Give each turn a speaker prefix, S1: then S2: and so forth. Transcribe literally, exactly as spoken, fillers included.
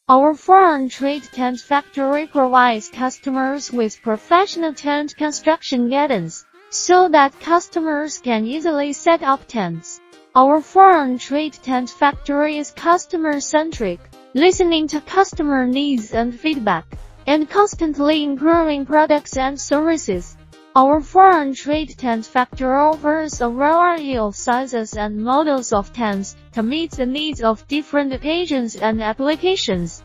S1: Our foreign trade tent factory provides customers with professional tent construction guidance, so that customers can easily set up tents. Our foreign trade tent factory is customer-centric, listening to customer needs and feedback, and constantly improving products and services. Our foreign trade tent factory offers a variety of sizes and models of tents to meet the needs of different occasions and applications.